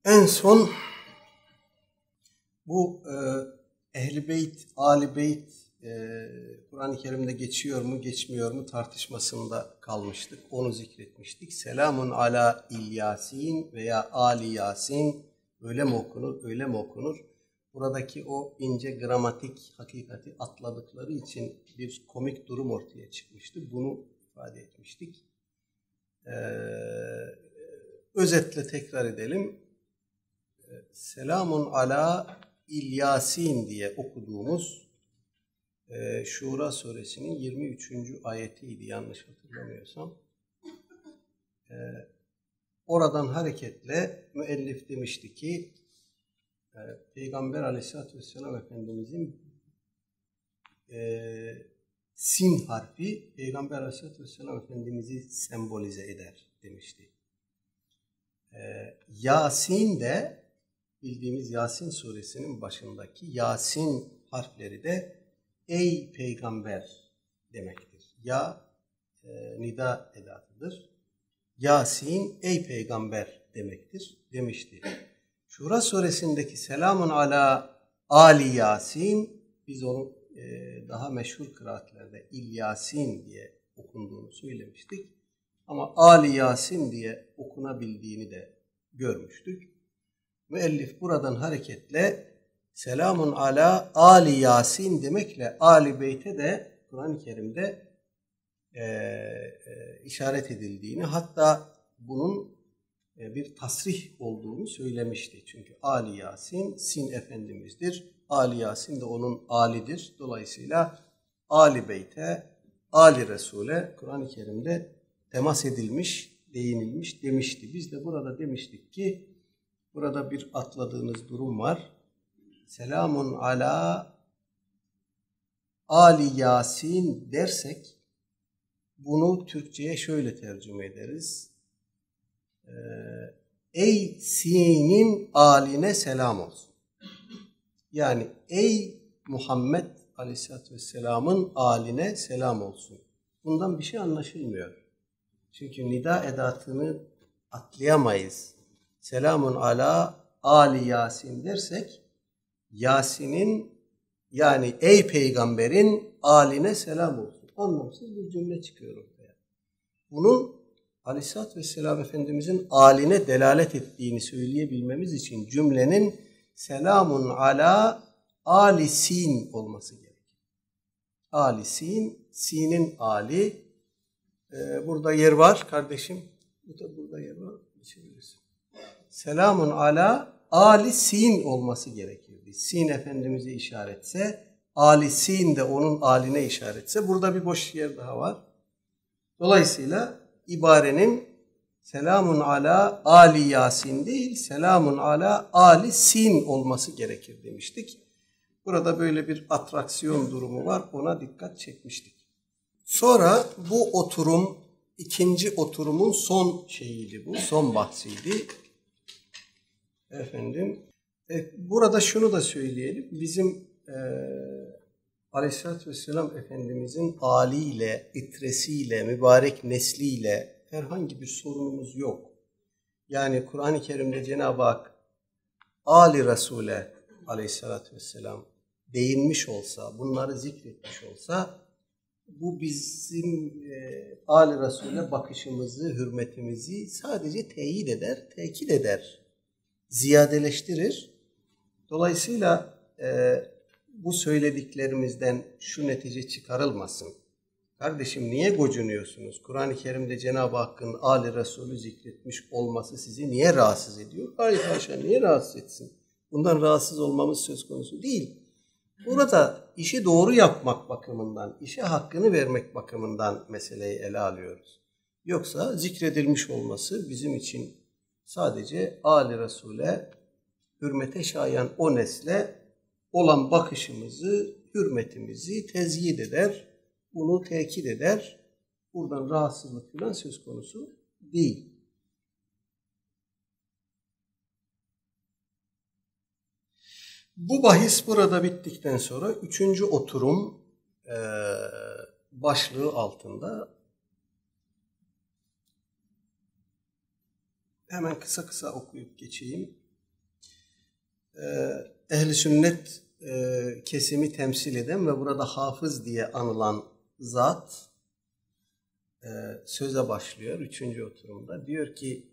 En son bu Ehl-i Beyt, Ali Beyt Kur'an-ı Kerim'de geçiyor mu geçmiyor mu tartışmasında kalmıştık. Onu zikretmiştik. Selamun ala İlyasin veya Ali Yasin öyle mi okunur, öyle mi okunur? Buradaki o ince gramatik hakikati atladıkları için bir komik durum ortaya çıkmıştı. Bunu ifade etmiştik. Özetle tekrar edelim. Selamun ala İlyasin diye okuduğumuz Şura suresinin 23. ayetiydi yanlış hatırlamıyorsam. Oradan hareketle müellif demişti ki Peygamber Aleyhisselatü Vesselam Efendimizin sin harfi Peygamber Aleyhisselatü Vesselam Efendimiz'i sembolize eder demişti. Yasin de bildiğimiz Yasin suresinin başındaki Yasin harfleri de ey peygamber demektir. Ya nida edatıdır. Yasin ey peygamber demektir demişti. Şura suresindeki selamun ala Ali Yasin biz onu daha meşhur kıraatlerde İlyasin diye okunduğunu söylemiştik. Ama Ali Yasin diye okunabildiğini de görmüştük. Müellif buradan hareketle selamun ala Ali Yasin demekle Ali Beyt'e de Kur'an-ı Kerim'de işaret edildiğini, hatta bunun bir tasrih olduğunu söylemişti. Çünkü Ali Yasin sin Efendimiz'dir. Ali Yasin de onun alidir. Dolayısıyla Ali Beyt'e, Ali Resul'e Kur'an-ı Kerim'de temas edilmiş, değinilmiş demişti. Biz de burada demiştik ki burada bir atladığınız durum var. Selamun ala Ali Yasin dersek bunu Türkçe'ye şöyle tercüme ederiz. Ey Sin'in aline selam olsun. Yani ey Muhammed Aleyhisselatü Vesselam'ın aline selam olsun. Bundan bir şey anlaşılmıyor. Çünkü nida edatını atlayamayız. Selamun ala Ali Yasin dersek Yasin'in yani ey peygamberin aline selam olsun. Anlamsız bir cümle çıkıyor ortaya. Bunun Aleyhisselatü Vesselam Efendimizin aline delalet ettiğini söyleyebilmemiz için cümlenin selamun ala Ali Sin olması gerekir. Ali Sin, Sin'in Ali. Burada yer var kardeşim. Burada yer var. Selamun ala Ali Sin olması gerekirdi. Sin Efendimiz'e işaretse, Ali Sin de onun aline işaretse burada bir boş yer daha var. Dolayısıyla ibarenin selamun ala Ali Yasin değil, selamun ala Ali Sin olması gerekir demiştik. Burada böyle bir atraksiyon durumu var. Ona dikkat çekmiştik. Sonra bu oturum, ikinci oturumun son şeyiydi bu, son bahsiydi. Efendim, burada şunu da söyleyelim. Bizim Aleyhisselatü Vesselam Efendimizin aliyle, itresiyle, mübarek nesliyle herhangi bir sorunumuz yok. Yani Kur'an-ı Kerim'de Cenab-ı Hak Ali Resul'e Aleyhisselatü Vesselam değinmiş olsa, bunları zikretmiş olsa, bu bizim Ali Resul'e bakışımızı, hürmetimizi sadece teyit eder, tekit eder, ziyadeleştirir. Dolayısıyla bu söylediklerimizden şu netice çıkarılmasın. Kardeşim niye gocunuyorsunuz? Kur'an-ı Kerim'de Cenab-ı Hakk'ın Ali Resulü zikretmiş olması sizi niye rahatsız ediyor? Hayır haşa niye rahatsız etsin? Bundan rahatsız olmamız söz konusu değil. Burada işi doğru yapmak bakımından, işe hakkını vermek bakımından meseleyi ele alıyoruz. Yoksa zikredilmiş olması bizim için sadece Ali Resul'e hürmete şayan o nesle olan bakışımızı, hürmetimizi tezyid eder, bunu tekit eder. Buradan rahatsızlık falan söz konusu değil. Bu bahis burada bittikten sonra üçüncü oturum başlığı altında hemen kısa kısa okuyup geçeyim. Ehl-i sünnet kesimi temsil eden ve burada hafız diye anılan zat söze başlıyor 3. oturumda. Diyor ki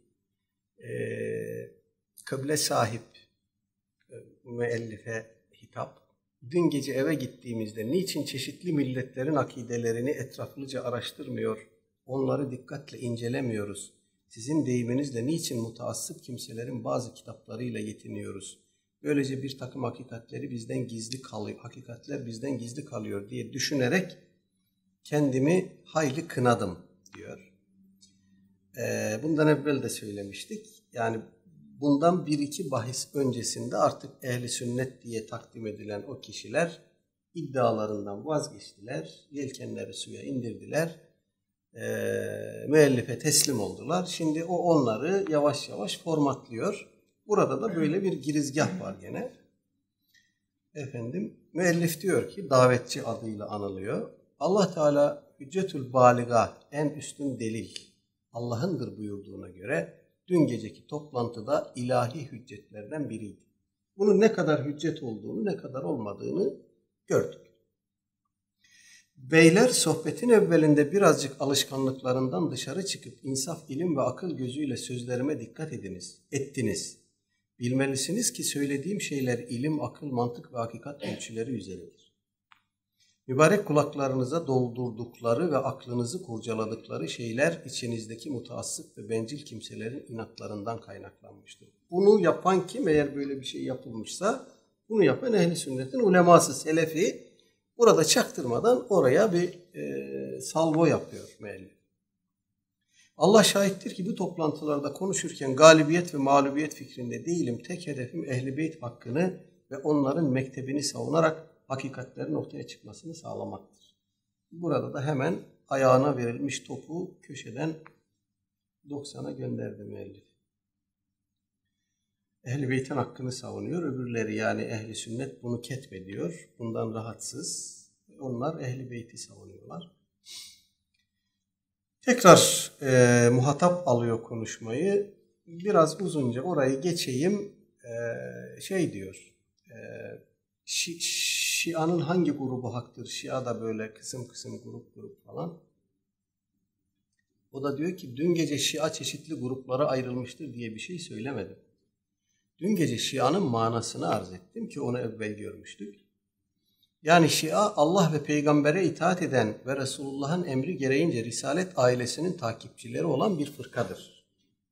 kıble sahip müellife hitap. Dün gece eve gittiğimizde niçin çeşitli milletlerin akidelerini etraflıca araştırmıyor, onları dikkatle incelemiyoruz? Sizin deyiminizle niçin mutaassıp kimselerin bazı kitaplarıyla yetiniyoruz? Böylece bir takım hakikatler bizden gizli kalıyor diye düşünerek kendimi hayli kınadım diyor. Bundan evvel de söylemiştik. Yani bundan 1-2 bahis öncesinde artık ehli sünnet diye takdim edilen o kişiler iddialarından vazgeçtiler. Yelkenleri suya indirdiler. Müellife teslim oldular. Şimdi o onları yavaş yavaş formatlıyor. Burada da böyle bir girizgah var gene. Müellif diyor ki davetçi adıyla anılıyor. Allah Teala hüccetül baliga en üstün delil Allah'ındır buyurduğuna göre dün geceki toplantıda ilahi hüccetlerden biriydi. Bunun ne kadar hüccet olduğunu, ne kadar olmadığını gördük. Beyler sohbetin evvelinde birazcık alışkanlıklarından dışarı çıkıp insaf, ilim ve akıl gözüyle sözlerime dikkat ettiniz. Bilmelisiniz ki söylediğim şeyler ilim, akıl, mantık ve hakikat ölçüleri üzeridir. Mübarek kulaklarınıza doldurdukları ve aklınızı kurcaladıkları şeyler içinizdeki mutaassıp ve bencil kimselerin inatlarından kaynaklanmıştır. Bunu yapan kim? Eğer böyle bir şey yapılmışsa bunu yapan ehl-i sünnetin uleması, selefi burada çaktırmadan oraya bir salvo yapıyor müellif. Allah şahittir ki bu toplantılarda konuşurken galibiyet ve mağlubiyet fikrinde değilim. Tek hedefim Ehl-i Beyt hakkını ve onların mektebini savunarak hakikatlerin ortaya çıkmasını sağlamaktır. Burada da hemen ayağına verilmiş topu köşeden 90'a gönderdi müellif. Ehl-i Beyt'in hakkını savunuyor. Öbürleri yani Ehl-i Sünnet bunu ketmediyor. Bundan rahatsız. Onlar Ehl-i Beyt'i savunuyorlar. Tekrar muhatap alıyor konuşmayı. Biraz uzunca orayı geçeyim. Diyor. Şia'nın hangi grubu haktır? Şia da böyle kısım kısım grup falan. O da diyor ki dün gece Şia çeşitli gruplara ayrılmıştır diye bir şey söylemedim. Dün gece Şia'nın manasını arz ettim ki onu evvel görmüştük. Yani Şia Allah ve peygambere itaat eden ve Resulullah'ın emri gereğince Risalet ailesinin takipçileri olan bir fırkadır.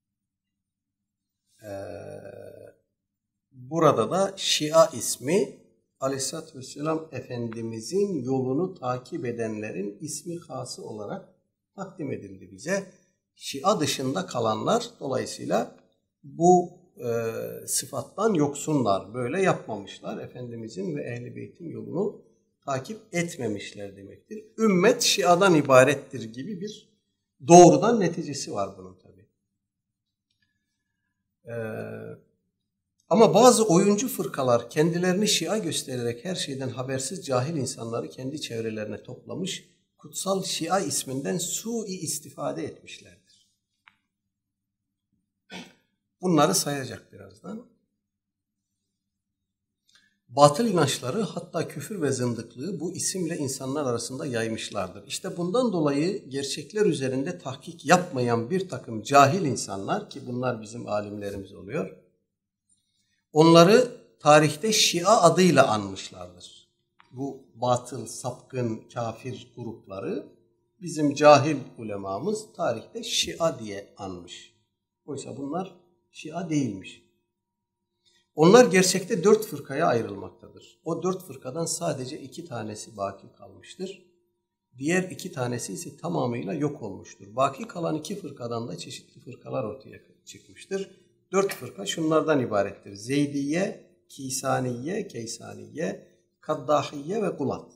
Burada da Şia ismi Aleyhisselatü Vesselam Efendimizin yolunu takip edenlerin ismi hası olarak takdim edildi bize. Şia dışında kalanlar dolayısıyla bu sıfattan yoksunlar. Böyle yapmamışlar. Efendimizin ve Ehl-i Beyt'in yolunu takip etmemişler demektir. Ümmet Şia'dan ibarettir gibi bir doğrudan neticesi var bunun tabi. Ama bazı oyuncu fırkalar kendilerini Şia göstererek her şeyden habersiz cahil insanları kendi çevrelerine toplamış, kutsal Şia isminden sui istifade etmişlerdir. Bunları sayacak birazdan. Batıl inançları hatta küfür ve zındıklığı bu isimle insanlar arasında yaymışlardır. İşte bundan dolayı gerçekler üzerinde tahkik yapmayan bir takım cahil insanlar ki bunlar bizim alimlerimiz oluyor. Onları tarihte Şia adıyla anmışlardır. Bu batıl, sapkın, kafir grupları bizim cahil ulemamız tarihte Şia diye anmış. Oysa bunlar Şia değilmiş. Onlar gerçekte 4 fırkaya ayrılmaktadır. O 4 fırkadan sadece 2 tanesi baki kalmıştır. Diğer 2 tanesi ise tamamıyla yok olmuştur. Baki kalan 2 fırkadan da çeşitli fırkalar ortaya çıkmıştır. 4 fırka şunlardan ibarettir. Zeydiye, Kisaniye, Keysaniye, Kaddahiye ve Gulat.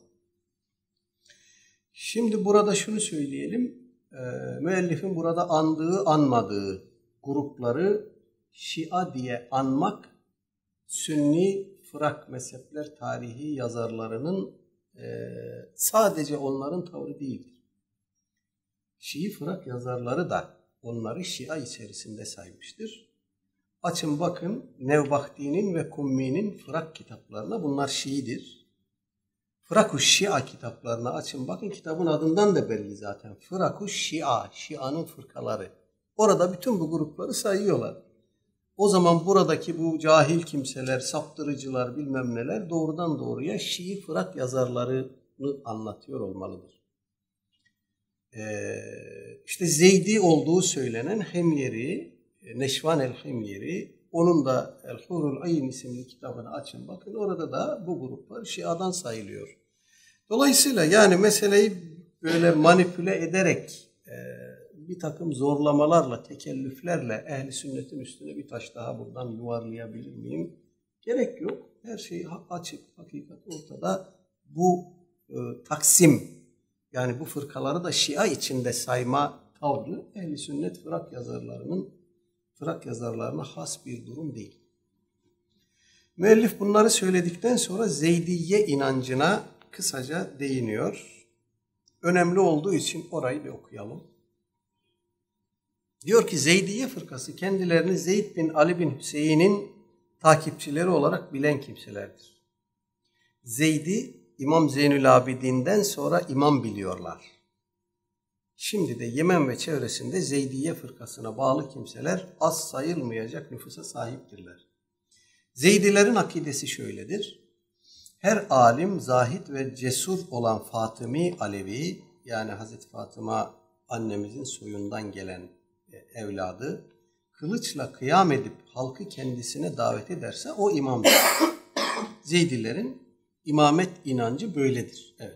Şimdi burada şunu söyleyelim. Müellifin burada andığı, anmadığı grupları Şia diye anmak Sünni Fırak mezhepler tarihi yazarlarının sadece onların tavrı değildir. Şii Fırak yazarları da onları Şia içerisinde saymıştır. Açın bakın Nevbahti'nin ve Kummi'nin Fırak kitaplarına, bunlar Şii'dir. Fırak-ı Şia kitaplarına açın bakın, kitabın adından da belli zaten. Fırak-ı Şia, Şia'nın fırkaları. Orada bütün bu grupları sayıyorlar. O zaman buradaki bu cahil kimseler, saptırıcılar, bilmem neler doğrudan doğruya Şii Fırak yazarlarını anlatıyor olmalıdır. İşte Zeydi olduğu söylenen Himyeri, Neşvan el-Himyeri, onun da El-Hurul Ayn isimli kitabını açın bakın, orada da bu gruplar Şia'dan sayılıyor. Dolayısıyla yani meseleyi böyle manipüle ederek bir takım zorlamalarla, tekellüflerle ehli sünnetin üstüne bir taş daha buradan yuvarlayabilir miyim? Gerek yok. Her şey açık, hakikat ortada. Bu taksim, yani bu fırkaları da Şia içinde sayma tavrı ehli sünnet Fırak yazarlarına has bir durum değil. Müellif bunları söyledikten sonra Zeydiye inancına kısaca değiniyor. Önemli olduğu için orayı bir okuyalım. Diyor ki Zeydiye fırkası kendilerini Zeyd bin Ali bin Hüseyin'in takipçileri olarak bilen kimselerdir. Zeyd'i İmam Zeynül Abidin'den sonra imam biliyorlar. Şimdi de Yemen ve çevresinde Zeydiye fırkasına bağlı kimseler az sayılmayacak nüfusa sahiptirler. Zeydilerin akidesi şöyledir. Her alim, zahid ve cesur olan Fatımi Alevi, yani Hazreti Fatıma annemizin soyundan gelen evladı, kılıçla kıyam edip halkı kendisine davet ederse o imamdır. Zeydilerin imamet inancı böyledir. Evet.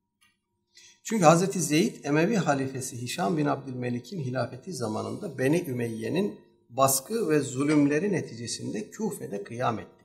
Çünkü Hazreti Zeyd, Emevi halifesi Hişam bin Abdülmelik'in hilafeti zamanında Beni Ümeyye'nin baskı ve zulümleri neticesinde Küfe'de kıyam etti.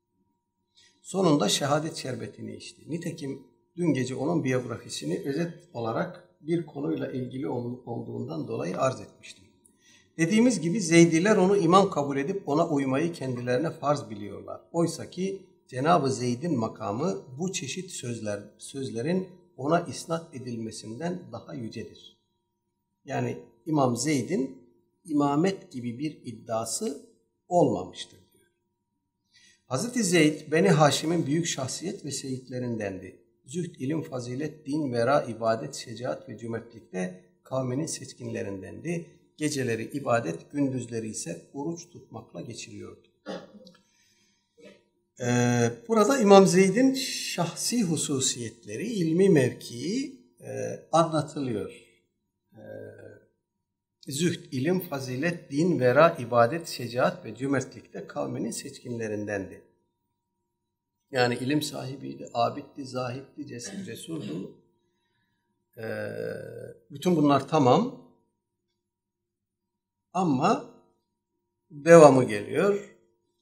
Sonunda şehadet şerbetini içti. Nitekim dün gece onun biyografisini özet olarak bir konuyla ilgili olduğundan dolayı arz etmiştim. Dediğimiz gibi Zeydiler onu imam kabul edip ona uymayı kendilerine farz biliyorlar. Oysa ki Cenab-ı Zeyd'in makamı bu çeşit sözlerin ona isnat edilmesinden daha yücedir. Yani İmam Zeyd'in imamet gibi bir iddiası olmamıştır diyor. Hazreti Zeyd, Beni Haşim'in büyük şahsiyet ve seyitlerindendi. Zühd, ilim, fazilet, din, vera, ibadet, şecaat ve cömertlikte kavminin seçkinlerindendi. Geceleri ibadet, gündüzleri ise oruç tutmakla geçiriyordu. Burada İmam Zeyd'in şahsi hususiyetleri, ilmi mevkii anlatılıyor. Zühd, ilim, fazilet, din, vera, ibadet, şecaat ve cömertlikte kavminin seçkinlerindendi. Yani ilim sahibiydi, abiddi, zahiddi, cesurdu. Bütün bunlar tamam. Ama devamı geliyor.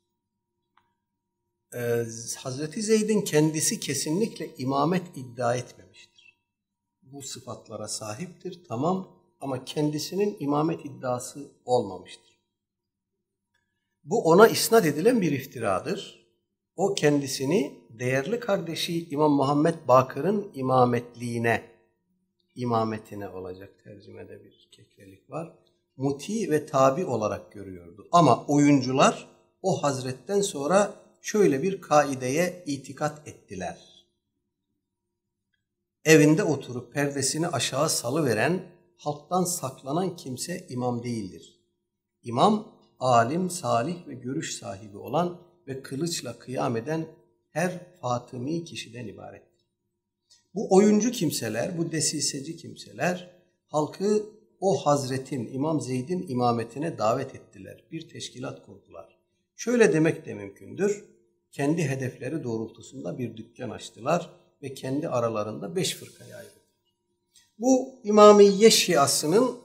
Hazreti Zeyd'in kendisi kesinlikle imamet iddia etmemiştir. Bu sıfatlara sahiptir, tamam, ama kendisinin imamet iddiası olmamıştır. Bu ona isnat edilen bir iftiradır. O kendisini değerli kardeşi İmam Muhammed Bakır'ın imametine olacak tercümede bir kekrelik var, muti ve tabi olarak görüyordu. Ama oyuncular o hazretten sonra şöyle bir kaideye itikat ettiler. Evinde oturup perdesini aşağı salıveren, halktan saklanan kimse imam değildir. İmam, alim, salih ve görüş sahibi olan ve kılıçla kıyam eden her Fatımi kişiden ibarettir. Bu oyuncu kimseler, bu desiseci kimseler, halkı o hazretin, İmam Zeyd'in imametine davet ettiler. Bir teşkilat kurdular. Şöyle demek de mümkündür. Kendi hedefleri doğrultusunda bir dükkan açtılar ve kendi aralarında 5 fırkaya ayrıldılar. Bu İmamiye Şiasının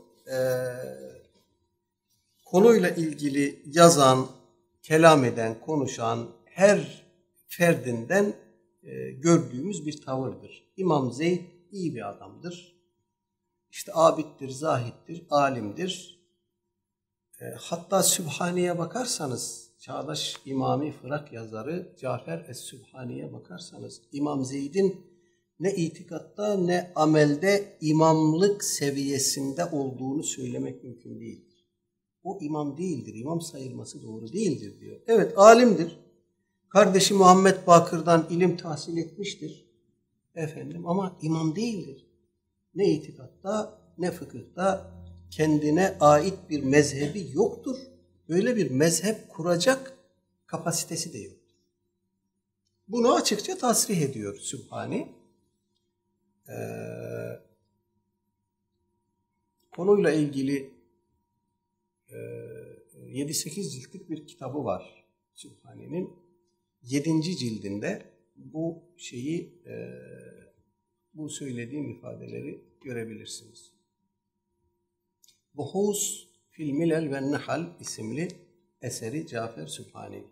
konuyla ilgili yazan, kelam eden, konuşan her ferdinden gördüğümüz bir tavırdır. İmam Zeyd iyi bir adamdır. İşte abiddir, zahittir, alimdir. Hatta Sübhani'ye bakarsanız, çağdaş İmami Fırak yazarı Cafer Es-Sübhani'ye bakarsanız, İmam Zeyd'in ne itikatta ne amelde imamlık seviyesinde olduğunu söylemek mümkün değildir. o imam değildir. İmam sayılması doğru değildir diyor. Evet, alimdir. Kardeşi Muhammed Bakır'dan ilim tahsil etmiştir. Efendim, ama imam değildir. Ne itikatta ne fıkıhta kendine ait bir mezhebi yoktur. Böyle bir mezhep kuracak kapasitesi de yoktur. Bunu açıkça tasrih ediyor Sübhani. Konuyla ilgili 7-8 ciltlik bir kitabı var Sübhani'nin. 7. cildinde bu şeyi, bu söylediğim ifadeleri görebilirsiniz. Buhus fil Milal ve Nihal isimli eseri Cafer Sübhani.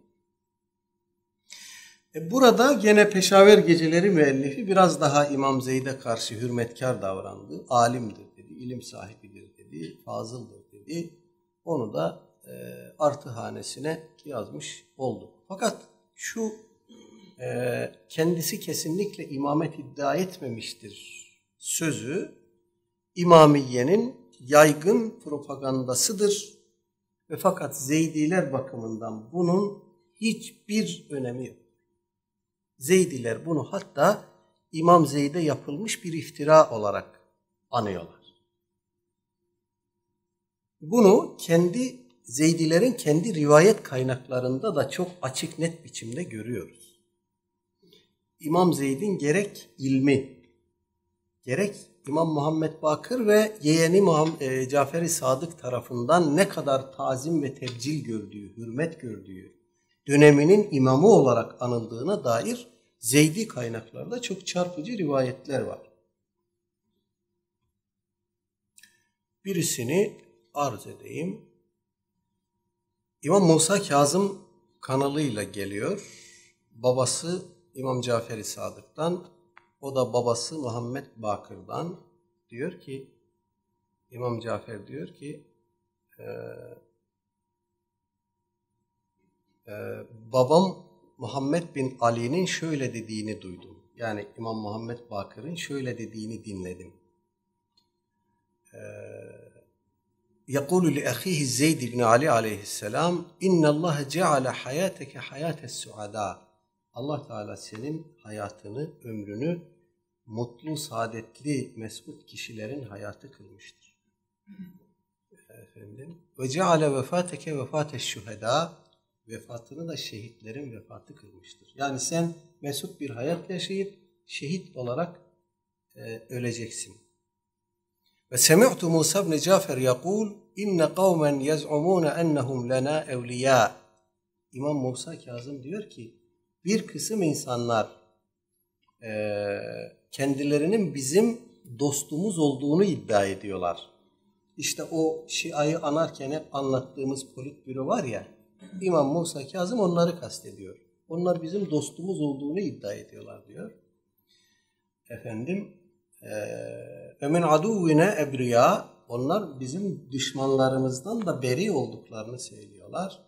Burada gene Peşaver Geceleri müellifi biraz daha İmam Zeyd'e karşı hürmetkar davrandı. Alimdir dedi, ilim sahibidir dedi, fazıldır dedi. Onu da artı hanesine yazmış oldu. Fakat şu kendisi kesinlikle imamet iddia etmemiştir sözü İmamiye'nin yaygın propagandasıdır ve fakat Zeydiler bakımından bunun hiçbir önemi yok. Zeydiler bunu hatta İmam Zeyd'e yapılmış bir iftira olarak anıyorlar. Bunu Zeydilerin kendi rivayet kaynaklarında da çok açık net biçimde görüyoruz. İmam Zeyd'in gerek ilmi, gerek İmam Muhammed Bakır ve yeğeni Cafer-i Sadık tarafından ne kadar tazim ve tebcil gördüğü, hürmet gördüğü, döneminin imamı olarak anıldığına dair Zeydi kaynaklarda çok çarpıcı rivayetler var. Birisini arz edeyim. İmam Musa Kazım kanalıyla geliyor. Babası İmam Cafer-i Sadık'tan, o da babası Muhammed Bakır'dan. Diyor ki, İmam Cafer diyor ki, babam Muhammed bin Ali'nin şöyle dediğini duydum. Yani İmam Muhammed Bakır'ın şöyle dediğini dinledim. يقول لأخيه زيد بن علي عليه السلام إن الله جعل حياتك حياة السعداء. Allah Teala senin hayatını, ömrünü mutlu, saadetli, mesut kişilerin hayatı kılmıştır. Efendim. Ve ceale vefateke vefateş şühedâ. Vefatını da şehitlerin vefatı kılmıştır. Yani sen mesut bir hayat yaşayıp şehit olarak öleceksin. Ve semi'tu Musa ibn Cafer yaqul inne kavmen yaz'umune ennehum lena evliya. İmam Musa Kazım diyor ki bir kısım insanlar kendilerinin bizim dostumuz olduğunu iddia ediyorlar. İşte o Şia'yı anarken hep anlattığımız politbüro var ya, İmam Musa Kazım onları kastediyor. Onlar bizim dostumuz olduğunu iddia ediyorlar diyor. Efendim, وَمِنْ عَدُوِّنَا اَبْرِيَا. Onlar bizim düşmanlarımızdan da beri olduklarını söylüyorlar.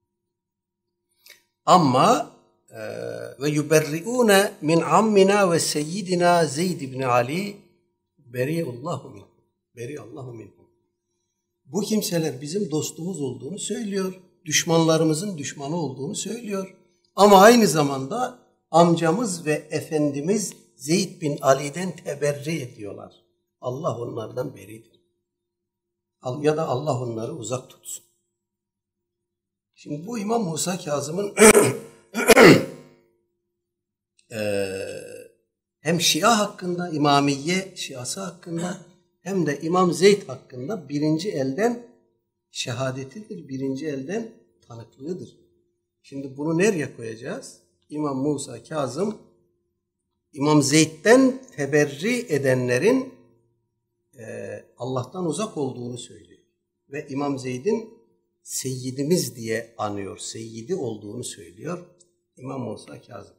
Ama ve yuberri'une min ammina ve seyyidina Zeyd ibn Ali beri'allahu minhum. Beri'allahu minhum. Bu kimseler bizim dostumuz olduğunu söylüyor. Düşmanlarımızın düşmanı olduğunu söylüyor. Ama aynı zamanda amcamız ve efendimiz Zeyd bin Ali'den teberri ediyorlar. Allah onlardan beridir. Ya da Allah onları uzak tutsun. Şimdi bu İmam Musa Kazım'ın hem Şia hakkında, İmamiye Şiası hakkında hem de İmam Zeyd hakkında birinci elden şehadetidir, birinci elden tanıklığıdır. Şimdi bunu nereye koyacağız? İmam Musa Kazım, İmam Zeyd'den teberri edenlerin Allah'tan uzak olduğunu söylüyor. Ve İmam Zeyd'in seyyidimiz diye anıyor, seyyidi olduğunu söylüyor İmam Musa Kazım.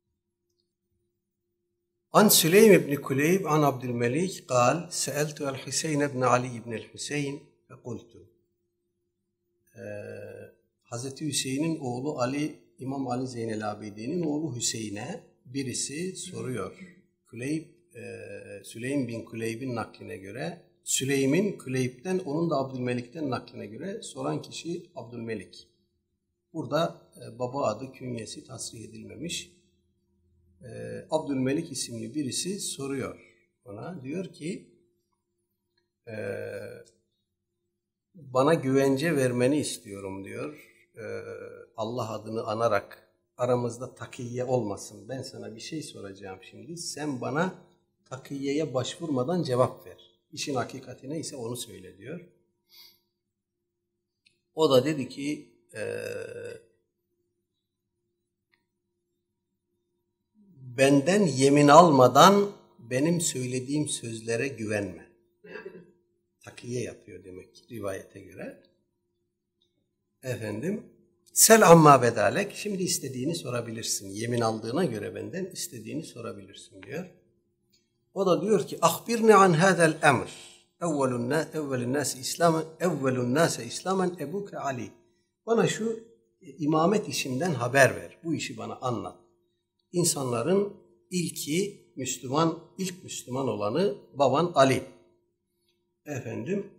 An Süleym ibn Kuleyb an Abdülmelik kal, seeltu el-Hüseyin ibn Ali ibn el-Hüseyin ve kultu. Hazreti Hüseyin'in oğlu Ali, İmam Ali Zeynel Abidin'in oğlu Hüseyin'e birisi soruyor. Süleym bin Kuleyb'in nakline göre Süleym'in Küleyb'den, onun da Abdülmelik'ten nakline göre soran kişi Abdülmelik. Burada baba adı, künyesi tasrih edilmemiş. Abdülmelik isimli birisi soruyor ona. Diyor ki bana güvence vermeni istiyorum diyor. Allah adını anarak aramızda takiyye olmasın. Ben sana bir şey soracağım şimdi. Sen bana takiyyeye başvurmadan cevap ver. İşin hakikati neyse onu söyle diyor. O da dedi ki benden yemin almadan benim söylediğim sözlere güvenme. Takiye yapıyor demek ki rivayete göre. Efendim, sel amma bedalek, şimdi istediğini sorabilirsin. Yemin aldığına göre benden istediğini sorabilirsin diyor. O da diyor ki ahbirni an hadal emr. Evvelun nase İslamen ebuke Ali. Bana şu imamet işinden haber ver. Bu işi bana anlat. İnsanların ilk Müslüman olanı baban Ali. Efendim,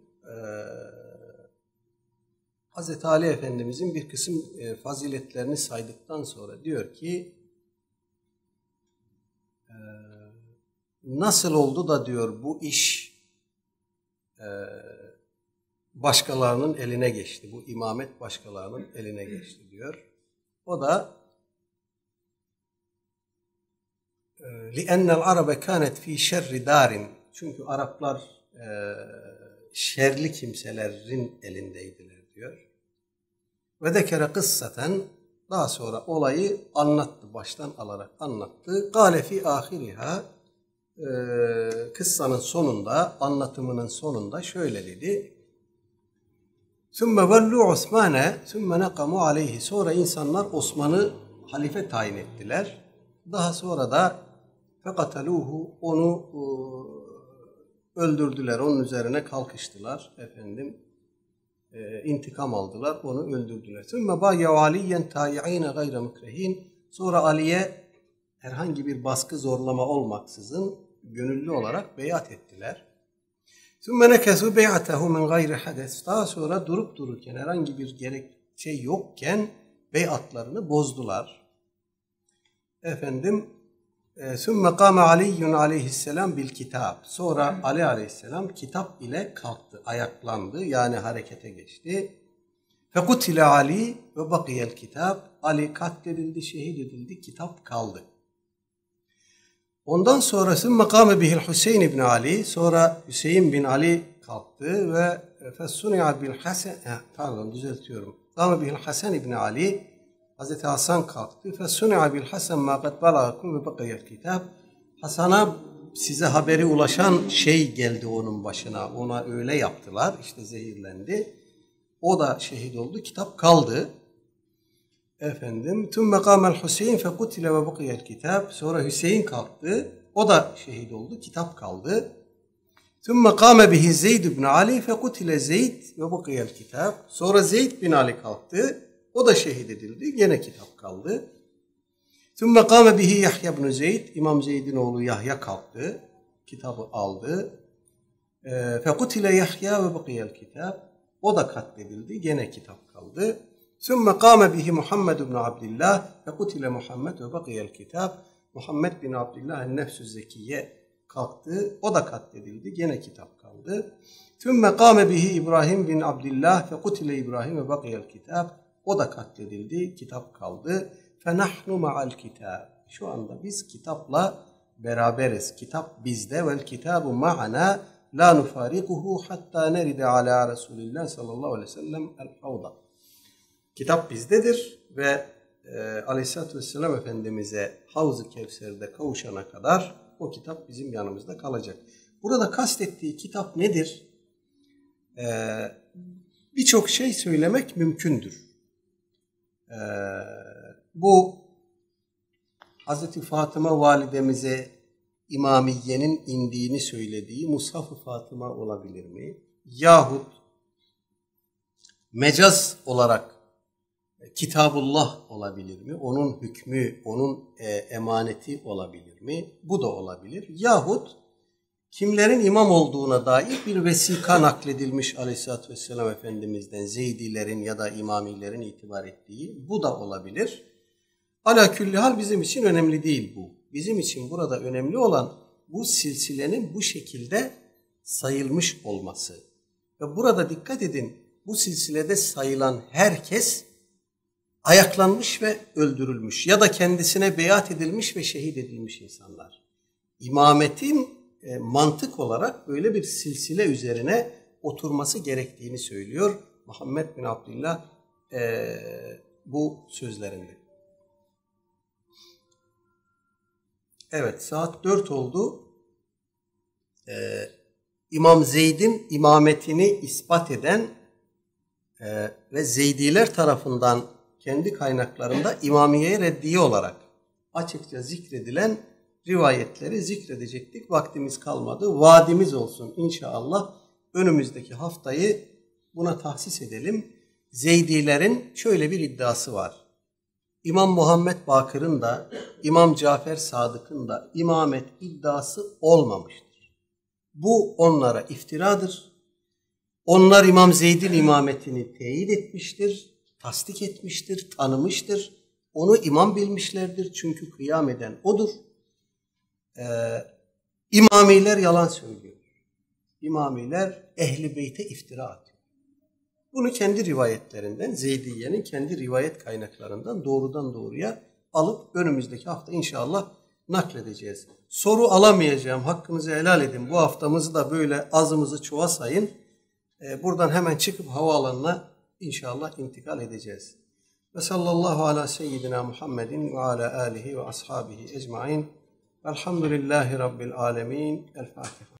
Hazreti Ali Efendimizin bir kısım faziletlerini saydıktan sonra diyor ki nasıl oldu da diyor bu iş başkalarının eline geçti. Bu imamet başkalarının eline geçti diyor. O da لِأَنَّ الْعَرَبَ كَانَتْ ف۪ي شَرِّ دَارٍ. Çünkü Araplar şerli kimselerin elindeydiler diyor. Ve zekere kıssaten, daha sonra olayı anlattı, baştan alarak anlattı. Kâle fî âhiriha, kıssanın sonunda, anlatımının sonunda şöyle dedi. Sümme vellu Osman'e, sümme nekamu aleyhi. Sonra insanlar Osman'ı halife tayin ettiler. Daha sonra da fekataluhu, onu öldürdüler, onun üzerine kalkıştılar. Efendim, intikam aldılar, onu öldürdüler. Sümme bâyev aliyen tâyi'îne gayre mükrehin. Sonra Ali'ye herhangi bir baskı, zorlama olmaksızın gönüllü olarak beyat ettiler. Sümme nekesû bey'atehu min gayri hades. Daha sonra durup dururken, herhangi bir gerekçe yokken beyatlarını bozdular. Efendim, sümme kâme aliyyun aleyhisselam bil kitab. Sonra Ali aleyhisselam kitap ile kalktı, ayaklandı, yani harekete geçti. Fekutile Ali ve bakiyel kitap. Ali katledildi, şehit edildi, kitap kaldı. Ondan sonra sümme kâme bihil Hüseyin ibn Ali. Sonra Hüseyin bin Ali kalktı ve fesuni'a bil Hasan, pardon düzeltiyorum. Kâme bihil Hasan ibn Ali. Hazreti Hasan kalktı. Fesuni'a bil Hasan ma kad balagakum ve bakiyel kitap. Hasan'a size haberi ulaşan şey geldi onun başına. Ona öyle yaptılar. İşte zehirlendi. O da şehit oldu. Kitap kaldı. Efendim, tümme kâmel Hüseyin fekutile ve bakiyel kitap. Sonra Hüseyin kalktı. O da şehit oldu. Kitap kaldı. Tümme kâme bihi Zeyd ibn Ali fekutile Zeyd ve bakiyel kitap. Sonra Zeyd bin Ali kalktı. O da şehit edildi. Gene kitap kaldı. Tümme kâme bihi Yahya ibn Zeyd. İmam Zeyd'in oğlu Yahya kalktı. Kitabı aldı. Fekutile Yahya ve bakiyel kitap. O da katledildi. Gene kitap kaldı. Sümme kâme bihi Muhammed ibn Abdillah ve kutile Muhammed ve bakiyel kitap. Muhammed bin Abdillah el-Nefsü Zekiye kalktı. O da katledildi. Gene kitap kaldı. Sümme kâme bihi İbrahim bin Abdillah ve kutile İbrahim ve bakiyel kitap. O da katledildi. Kitap kaldı. Fenahnu ma'al kitab. Şu anda biz kitapla beraberiz. Kitap bizde vel kitabu ma'ana la nufarikuhu hatta neride ala Resulillah sallallahu aleyhi ve sellem el-havda. Kitap bizdedir ve Aleyhisselatü Vesselam Efendimiz'e Havz-ı Kevser'de kavuşana kadar o kitap bizim yanımızda kalacak. Burada kastettiği kitap nedir? Birçok şey söylemek mümkündür. Bu Hazreti Fatıma validemize İmamiye'nin indiğini söylediği Mushaf-ı Fatıma olabilir mi? Yahut mecaz olarak Kitabullah olabilir mi? Onun hükmü, onun emaneti olabilir mi? Bu da olabilir. Yahut kimlerin imam olduğuna dair bir vesika nakledilmiş Aleyhisselatü Vesselam Efendimiz'den, Zeydilerin ya da İmamilerin itibar ettiği, bu da olabilir. Ala külli hal bizim için önemli değil bu. Bizim için burada önemli olan bu silsilenin bu şekilde sayılmış olması. Ve burada dikkat edin, bu silsilede sayılan herkes ayaklanmış ve öldürülmüş ya da kendisine beyat edilmiş ve şehit edilmiş insanlar. İmametin mantık olarak böyle bir silsile üzerine oturması gerektiğini söylüyor Muhammed bin Abdullah bu sözlerinde. Evet, saat 4 oldu. İmam Zeyd'in imametini ispat eden ve Zeydiler tarafından kendi kaynaklarında İmamiye'ye reddiye olarak açıkça zikredilen rivayetleri zikredecektik. Vaktimiz kalmadı. Vaadimiz olsun inşallah. Önümüzdeki haftayı buna tahsis edelim. Zeydilerin şöyle bir iddiası var. İmam Muhammed Bakır'ın da, İmam Cafer Sadık'ın da imamet iddiası olmamıştır. Bu onlara iftiradır. Onlar İmam Zeyd'in imametini teyit etmiştir, tasdik etmiştir, tanımıştır. Onu imam bilmişlerdir çünkü kıyam eden odur. İmamiler yalan söylüyor. İmamiler Ehl-i Beyt'e iftira atıyor. Bunu kendi rivayetlerinden, Zeydiye'nin kendi rivayet kaynaklarından doğrudan doğruya alıp önümüzdeki hafta inşallah nakledeceğiz. Soru alamayacağım, hakkınızı helal edin. Bu haftamızı da böyle azımızı çoğa sayın. Buradan hemen çıkıp havaalanına inşallah intikal edeceğiz. Ve sallallahu ala seyyidina Muhammedin ve ala alihi ve ashabihi ecmain. Elhamdülillahi Rabbil alemin. El Fatiha.